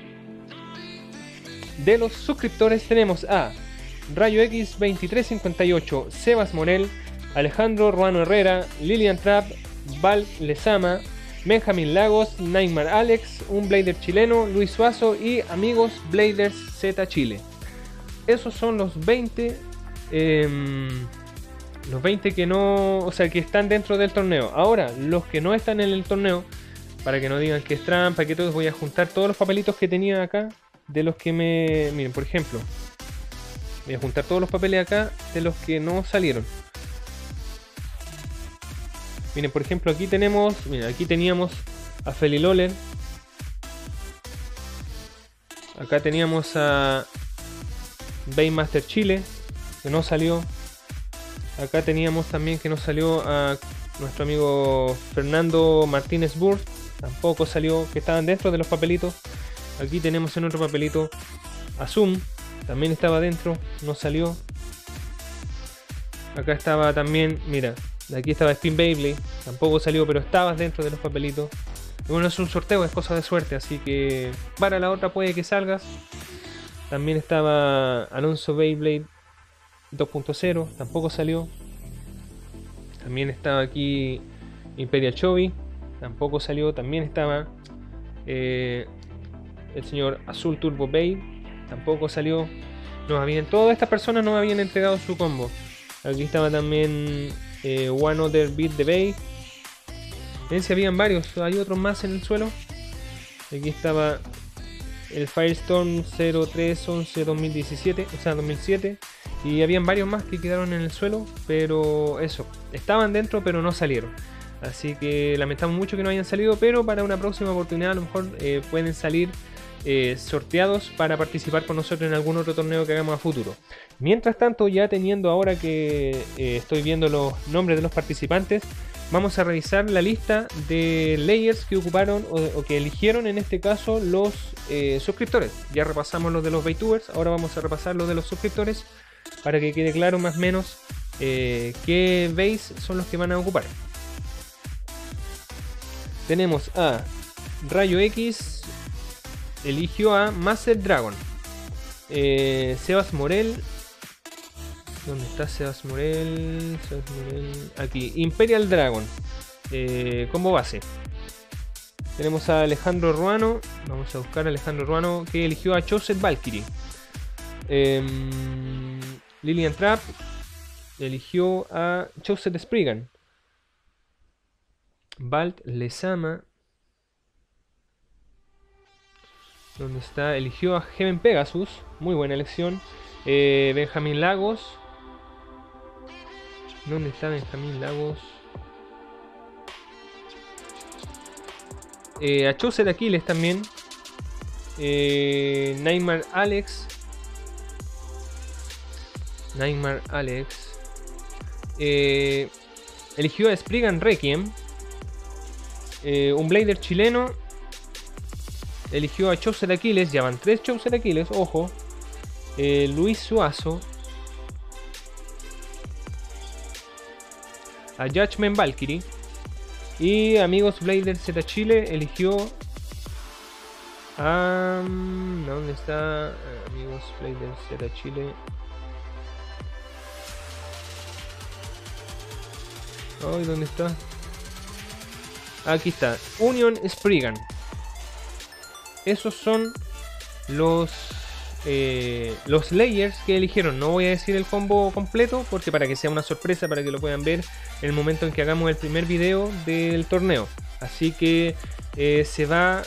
Speaker 1: de los suscriptores tenemos a Rayo X 2358, Sebas Morel, Alejandro Ruano Herrera, Lilian Trapp, Val Lezama, Benjamín Lagos, Neymar Alex, un Blader chileno, Luis Suazo y amigos Bladers Z Chile. Esos son los 20 que no, o sea, que están dentro del torneo. Ahora, los que no están en el torneo, para que no digan que es trampa, que todos, voy a juntar todos los papelitos que tenía acá de los que me, miren, por ejemplo, voy a juntar todos los papeles acá de los que no salieron. Miren, por ejemplo, aquí tenemos, miren, aquí teníamos a Feli Loller. Acá teníamos a Baymaster Chile, que no salió. Acá teníamos también que no salió a nuestro amigo Fernando Martínez Burr, tampoco salió, que estaban dentro de los papelitos. Aquí tenemos en otro papelito a Zoom, también estaba dentro, no salió. Acá estaba también, mira, aquí estaba Spin Beyblade, tampoco salió, pero estabas dentro de los papelitos. Bueno, es un sorteo, es cosa de suerte, así que para la otra puede que salgas. También estaba Alonso Beyblade 2.0, tampoco salió. También estaba aquí Imperial Chovy, tampoco salió. También estaba el señor Azul Turbo Bay, tampoco salió. Todas estas personas nos habían entregado su combo. Aquí estaba también One Other Beat the Bay. Ven si habían varios, hay otros más en el suelo. Aquí estaba el Firestorm 0311 2017, o sea 2007. Y habían varios más que quedaron en el suelo, pero eso, estaban dentro pero no salieron. Así que lamentamos mucho que no hayan salido, pero para una próxima oportunidad a lo mejor pueden salir sorteados para participar con nosotros en algún otro torneo que hagamos a futuro. Mientras tanto, ya teniendo ahora que estoy viendo los nombres de los participantes, vamos a revisar la lista de layers que ocuparon o que eligieron en este caso los suscriptores. Ya repasamos los de los VTubers, ahora vamos a repasar los de los suscriptores para que quede claro más o menos qué base son los que van a ocupar. Tenemos a Rayo X, eligió a Master Dragon. Sebas Morel. ¿Dónde está Sebas Morel? Aquí, Imperial Dragon. Como base. Tenemos a Alejandro Ruano. Vamos a buscar a Alejandro Ruano, que eligió a Choset Valkyrie. Lilian Trapp eligió a Choset Spriggan. Valt Lezama. ¿Dónde está? Eligió a Heaven Pegasus. Muy buena elección. Benjamín Lagos. ¿Dónde está Benjamín Lagos? A Choset Aquiles también. Neymar Alex. Eligió a Spriggan Requiem. Un Blader chileno. Eligió a Choset Aquiles. Ya van 3 Choset Aquiles, ojo. Luis Suazo. A Judgment Valkyrie. Y amigos Blader Z Chile eligió a... ¿dónde está? Amigos Blader Z Chile. Ay, ¿dónde está? Aquí está, Union Spriggan. Esos son los layers que eligieron. No voy a decir el combo completo porque para que sea una sorpresa, para que lo puedan ver en el momento en que hagamos el primer video del torneo. Así que se va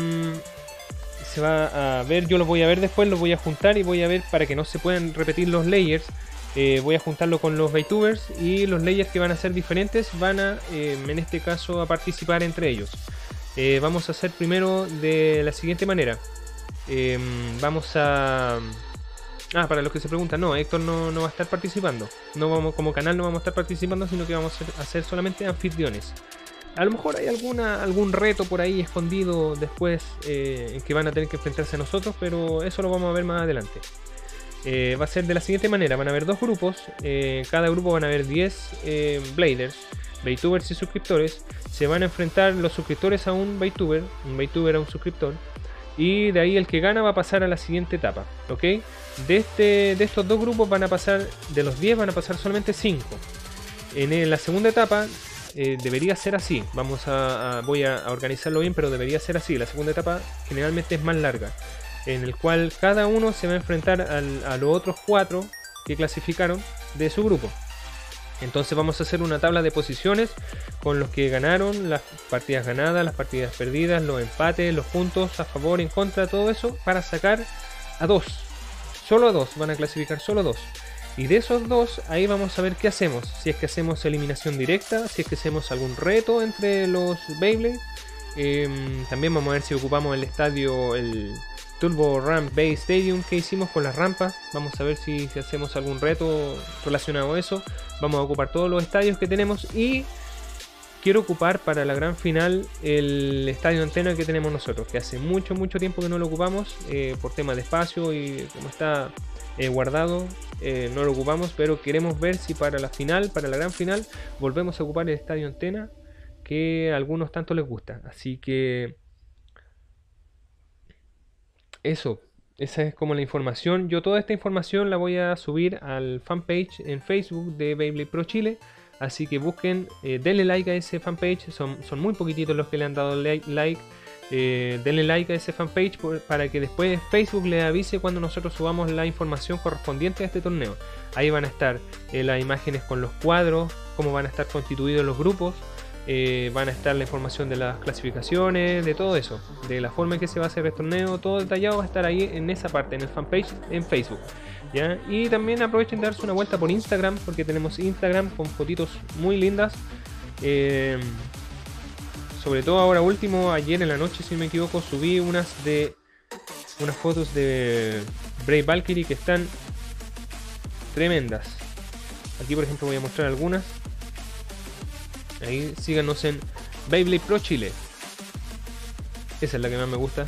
Speaker 1: a ver, yo lo voy a ver después, lo voy a juntar y voy a ver para que no se puedan repetir los layers. Voy a juntarlo con los VTubers y los layers que van a ser diferentes van a, en este caso, a participar entre ellos. Vamos a hacer primero de la siguiente manera. Vamos a... para los que se preguntan, no, Héctor no va a estar participando. No vamos, como canal no vamos a estar participando, sino que vamos a ser solamente anfitriones. A lo mejor hay algún reto por ahí escondido después en que van a tener que enfrentarse a nosotros, pero eso lo vamos a ver más adelante. Va a ser de la siguiente manera: van a haber dos grupos, cada grupo van a haber 10 Bladers, VTubers y suscriptores. Se van a enfrentar los suscriptores a un VTuber a un suscriptor, y de ahí el que gana va a pasar a la siguiente etapa, ¿ok? De estos dos grupos van a pasar, de los 10 van a pasar solamente 5. En la segunda etapa debería ser así, voy a organizarlo bien, pero debería ser así. La segunda etapa generalmente es más larga, en el cual cada uno se va a enfrentar a los otros 4 que clasificaron de su grupo. Entonces vamos a hacer una tabla de posiciones con los que ganaron, las partidas ganadas, las partidas perdidas, los empates, los puntos a favor, en contra, todo eso, para sacar a 2. Solo a 2, van a clasificar solo 2. Y de esos 2, ahí vamos a ver qué hacemos. Si es que hacemos eliminación directa, si es que hacemos algún reto entre los Beyblade. También vamos a ver si ocupamos el estadio, el Turbo Ramp Bay Stadium que hicimos con las rampas. Vamos a ver si hacemos algún reto relacionado a eso. Vamos a ocupar todos los estadios que tenemos, y quiero ocupar para la gran final el estadio antena que tenemos nosotros, que hace mucho tiempo que no lo ocupamos por tema de espacio, y como está guardado no lo ocupamos, pero queremos ver si para la final, para la gran final, volvemos a ocupar el estadio antena, que a algunos tanto les gusta. Así que eso, esa es como la información. Yo toda esta información la voy a subir al fanpage en Facebook de Beyblade Pro Chile. Así que busquen, denle like a ese fanpage. Son muy poquititos los que le han dado like. Denle like a ese fanpage para que después Facebook les avise cuando nosotros subamos la información correspondiente a este torneo. Ahí van a estar las imágenes con los cuadros, cómo van a estar constituidos los grupos. Van a estar la información de las clasificaciones, de todo eso, de la forma en que se va a hacer el torneo, todo detallado va a estar ahí en esa parte, en el fanpage en Facebook, ¿ya? Y también aprovechen de darse una vuelta por Instagram, porque tenemos Instagram con fotitos muy lindas, sobre todo ahora último, ayer en la noche si no me equivoco, subí unas fotos de Brave Valkyrie que están tremendas. Aquí por ejemplo voy a mostrar algunas. Ahí síganos en Beyblade Pro Chile. Esa es la que más me gusta.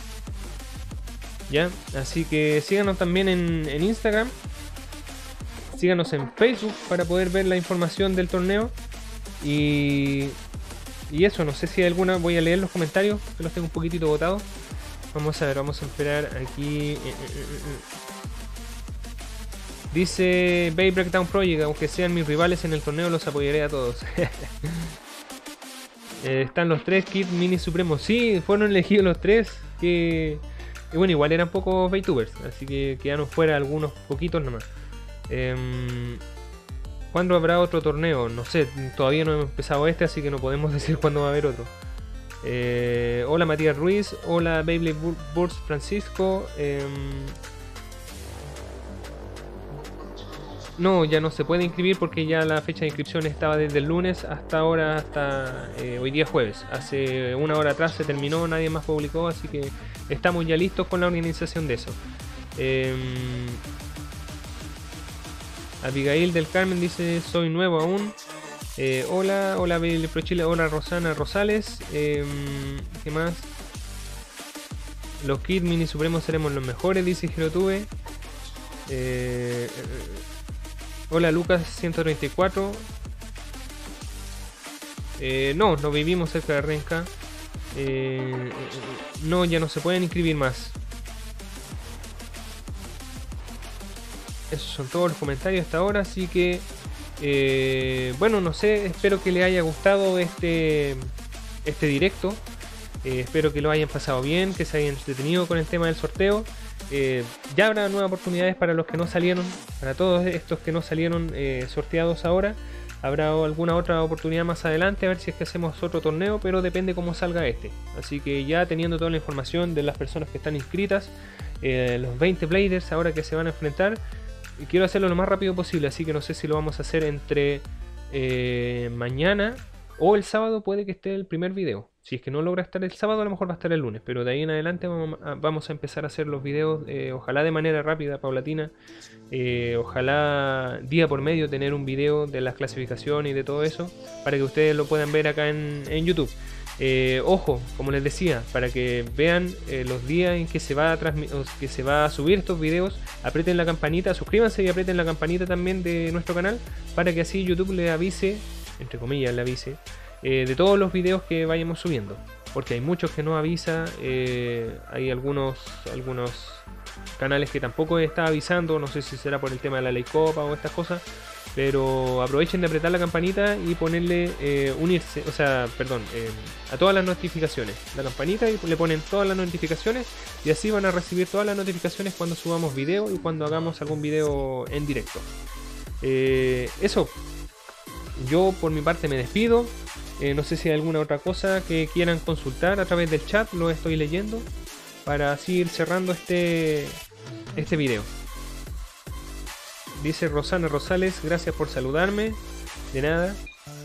Speaker 1: Ya, así que síganos también en Instagram. Síganos en Facebook para poder ver la información del torneo. Y eso, no sé si hay alguna. Voy a leer los comentarios, que los tengo un poquitito botados. Vamos a ver, vamos a esperar aquí. Dice Bay Breakdown Project: aunque sean mis rivales en el torneo, los apoyaré a todos. Están los 3 Kid Mini Supremos. Sí, fueron elegidos los 3. Y bueno, igual eran pocos VTubers, así que quedaron fuera algunos poquitos nomás. ¿Cuándo habrá otro torneo? No sé, todavía no hemos empezado este, así que no podemos decir cuándo va a haber otro. Hola Matías Ruiz, hola Beyblade Burst Francisco. No, ya no se puede inscribir porque ya la fecha de inscripción estaba desde el lunes hasta ahora, hasta hoy día jueves. Hace una hora atrás se terminó, nadie más publicó, así que estamos ya listos con la organización de eso. Abigail del Carmen dice: soy nuevo aún. Hola Beyblade Pro Chile, hola Rosana Rosales. ¿Qué más? Los Kid Mini Supremos seremos los mejores, dice Girotube. Hola Lucas 134. No vivimos cerca de Renca. No, ya no se pueden inscribir más. Esos son todos los comentarios hasta ahora, así que bueno, no sé, espero que les haya gustado este directo. Espero que lo hayan pasado bien, que se hayan entretenido con el tema del sorteo. Ya habrá nuevas oportunidades para los que no salieron, para todos estos que no salieron sorteados ahora. Habrá alguna otra oportunidad más adelante, a ver si es que hacemos otro torneo, pero depende cómo salga este. Así que ya teniendo toda la información de las personas que están inscritas, los 20 Bladers ahora que se van a enfrentar, quiero hacerlo lo más rápido posible, así que no sé si lo vamos a hacer entre mañana o el sábado, puede que esté el primer video. Si es que no logra estar el sábado, a lo mejor va a estar el lunes, pero de ahí en adelante vamos a empezar a hacer los videos, ojalá de manera rápida, paulatina, ojalá día por medio tener un video de las clasificaciones y de todo eso, para que ustedes lo puedan ver acá en YouTube. Ojo, como les decía, para que vean los días en que se va a subir estos videos, aprieten la campanita, suscríbanse y aprieten la campanita también de nuestro canal, para que así YouTube le avise, entre comillas le avise, de todos los videos que vayamos subiendo, porque hay muchos que no avisa, hay algunos canales que tampoco está avisando, no sé si será por el tema de la ley Copa o estas cosas, pero aprovechen de apretar la campanita y ponerle unirse, o sea, perdón, a todas las notificaciones, la campanita, y le ponen todas las notificaciones, y así van a recibir todas las notificaciones cuando subamos video y cuando hagamos algún video en directo. Eso, yo por mi parte me despido. No sé si hay alguna otra cosa que quieran consultar a través del chat, lo estoy leyendo para así ir cerrando este video. Dice Rosana Rosales, gracias por saludarme. De nada.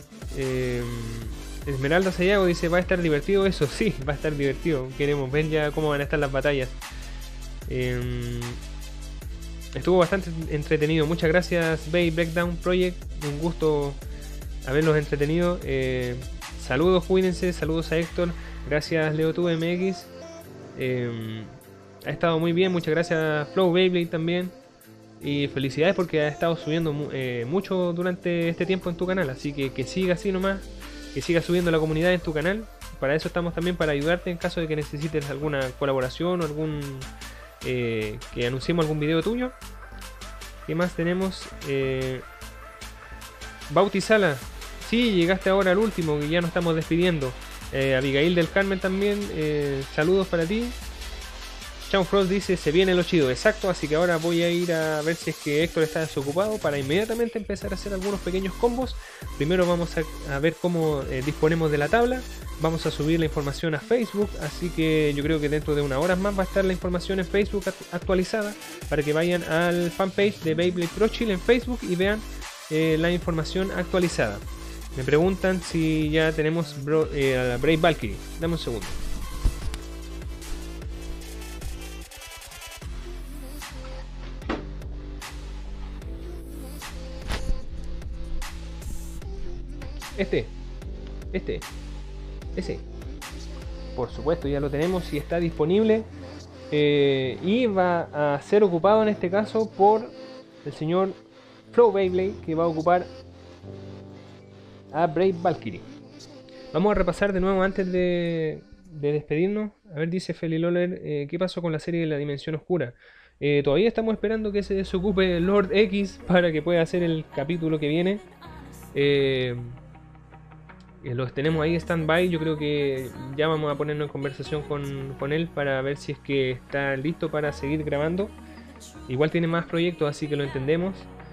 Speaker 1: Esmeralda Sayago dice, va a estar divertido eso. Sí, va a estar divertido. Queremos ver ya cómo van a estar las batallas. Estuvo bastante entretenido. Muchas gracias Bay Breakdown Project. Un gusto haberlos entretenido. Saludos, cuídense. Saludos a Héctor. Gracias LeoTubeMX. Ha estado muy bien. Muchas gracias Flow Beyblade también. Y felicidades porque has estado subiendo mucho durante este tiempo en tu canal. Así que siga así nomás. Que siga subiendo la comunidad en tu canal. Para eso estamos también, para ayudarte en caso de que necesites alguna colaboración o algún que anunciemos algún video tuyo. ¿Qué más tenemos? Bautizala. Sí, llegaste ahora al último, que ya nos estamos despidiendo. Abigail del Carmen también, saludos para ti. Sean Frost dice, se viene lo chido. Exacto, así que ahora voy a ir a ver si es que Héctor está desocupado para inmediatamente empezar a hacer algunos pequeños combos. Primero vamos a ver cómo disponemos de la tabla. Vamos a subir la información a Facebook, así que yo creo que dentro de unas horas más va a estar la información en Facebook actualizada, para que vayan al fanpage de Beyblade Pro Chile en Facebook y vean la información actualizada. Me preguntan si ya tenemos a la Brave Valkyrie. Dame un segundo. Ese. Por supuesto, ya lo tenemos y está disponible. Y va a ser ocupado en este caso por el señor Flow Beyblade, que va a ocupar a Brave Valkyrie. Vamos a repasar de nuevo antes de despedirnos. A ver, dice Feli Loller, ¿qué pasó con la serie de la Dimensión Oscura? Todavía estamos esperando que se desocupe Lord X para que pueda hacer el capítulo que viene. Los tenemos ahí stand-by. Yo creo que ya vamos a ponernos en conversación con él para ver si es que está listo para seguir grabando. Igual tiene más proyectos, así que lo entendemos.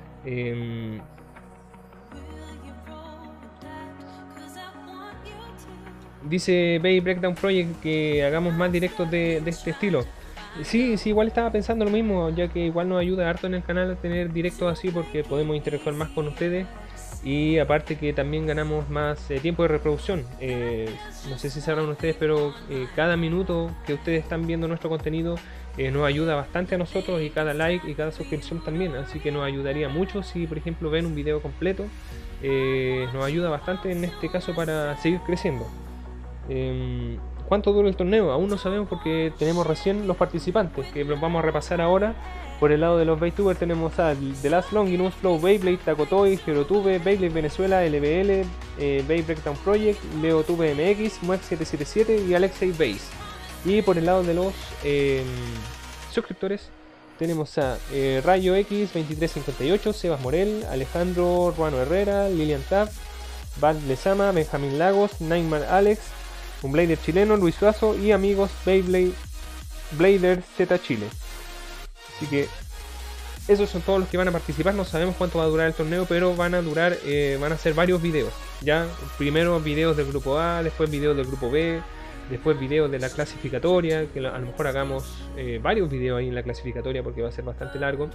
Speaker 1: Dice Bay Breakdown Project que hagamos más directos de este estilo. Sí, igual estaba pensando lo mismo, ya que igual nos ayuda harto en el canal a tener directos así, porque podemos interactuar más con ustedes. Y aparte que también ganamos más tiempo de reproducción. No sé si sabrán ustedes, pero cada minuto que ustedes están viendo nuestro contenido nos ayuda bastante a nosotros, y cada like y cada suscripción también. Así que nos ayudaría mucho si por ejemplo ven un video completo. Nos ayuda bastante en este caso para seguir creciendo. ¿Cuánto dura el torneo? Aún no sabemos porque tenemos recién los participantes, que los vamos a repasar ahora. Por el lado de los Baytubers tenemos a The Last Longinus, Flow Beyblade, Takotoy, Herotube, Beyblade Venezuela, LBL, Bay Breakdown Project, LeoTube MX, Muex777 y Alexei Base. Y por el lado de los suscriptores tenemos a Rayo X 2358, Sebas Morel, Alejandro Ruano Herrera, Lilian Tab, Bad Lezama, Benjamín Lagos, Neymar Alex, un Blader chileno, Luis Suazo y amigos Beyblade Blader Z Chile. Así que esos son todos los que van a participar. No sabemos cuánto va a durar el torneo, pero van a ser varios videos. Ya, primero videos del grupo A, después videos del grupo B, después videos de la clasificatoria, que a lo mejor hagamos varios videos ahí en la clasificatoria porque va a ser bastante largo.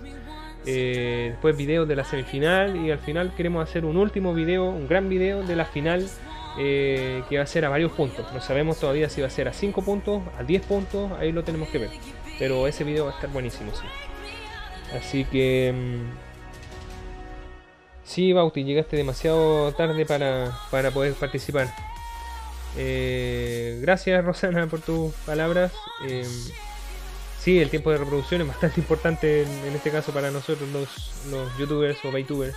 Speaker 1: Después videos de la semifinal, y al final queremos hacer un último video, un gran video de la final que va a ser a varios puntos. No sabemos todavía si va a ser a 5 puntos, a 10 puntos, ahí lo tenemos que ver. Pero ese video va a estar buenísimo, sí. Así que... sí, Bauti, llegaste demasiado tarde para poder participar. Gracias, Rosana, por tus palabras. Sí, el tiempo de reproducción es bastante importante en este caso para nosotros los youtubers o VTubers.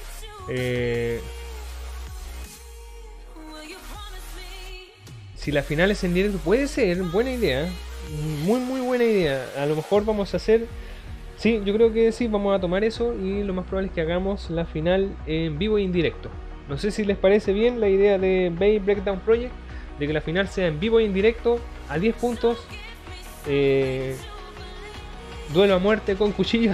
Speaker 1: Si la final es en directo, puede ser buena idea. Muy buena idea. A lo mejor vamos a hacer... sí, yo creo que sí, vamos a tomar eso y lo más probable es que hagamos la final en vivo e indirecto. No sé si les parece bien la idea de Bay Breakdown Project, de que la final sea en vivo e indirecto, a 10 puntos. Duelo a muerte con cuchillos.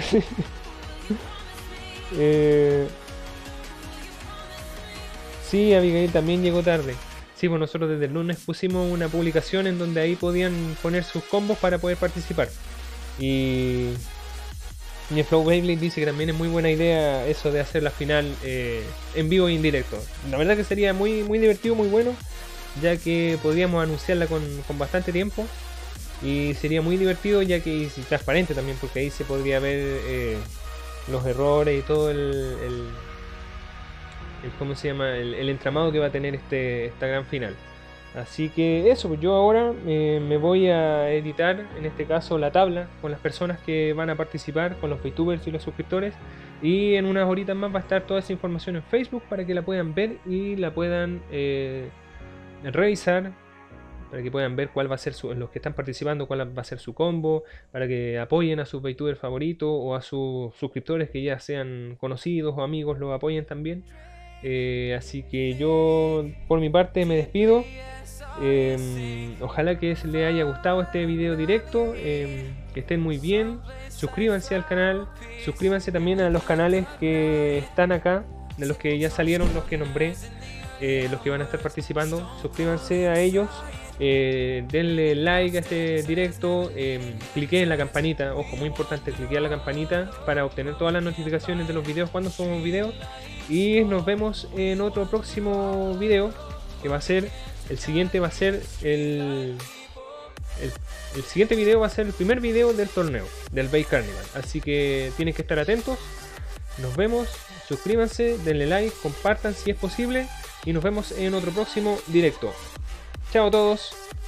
Speaker 1: Sí, Abigail también llegó tarde. Sí, pues nosotros desde el lunes pusimos una publicación en donde ahí podían poner sus combos para poder participar. Y el Flow Beyblade dice que también es muy buena idea eso de hacer la final en vivo e indirecto. La verdad que sería muy divertido, muy bueno, ya que podríamos anunciarla con bastante tiempo. Y sería muy divertido, ya que y transparente también, porque ahí se podría ver los errores y todo el ¿cómo se llama? El entramado que va a tener esta gran final. Así que eso, pues yo ahora me voy a editar, en este caso la tabla, con las personas que van a participar, con los VTubers y los suscriptores. Y en unas horitas más va a estar toda esa información en Facebook para que la puedan ver y la puedan revisar, para que puedan ver cuál va a ser los que están participando, cuál va a ser su combo, para que apoyen a sus VTubers favoritos o a sus suscriptores que ya sean conocidos o amigos, los apoyen también. Así que yo por mi parte me despido. Ojalá que les haya gustado este video directo, que estén muy bien, suscríbanse al canal, suscríbanse también a los canales que están acá, de los que ya salieron, los que nombré, los que van a estar participando, suscríbanse a ellos, denle like a este directo, cliquen en la campanita, ojo, muy importante, cliquear la campanita para obtener todas las notificaciones de los videos cuando subamos videos, y nos vemos en otro próximo video, que va a ser el siguiente, va a ser el siguiente video va a ser el primer video del torneo del Bay Carnival, así que tienen que estar atentos. Nos vemos, suscríbanse, denle like, compartan si es posible y nos vemos en otro próximo directo. Chao a todos.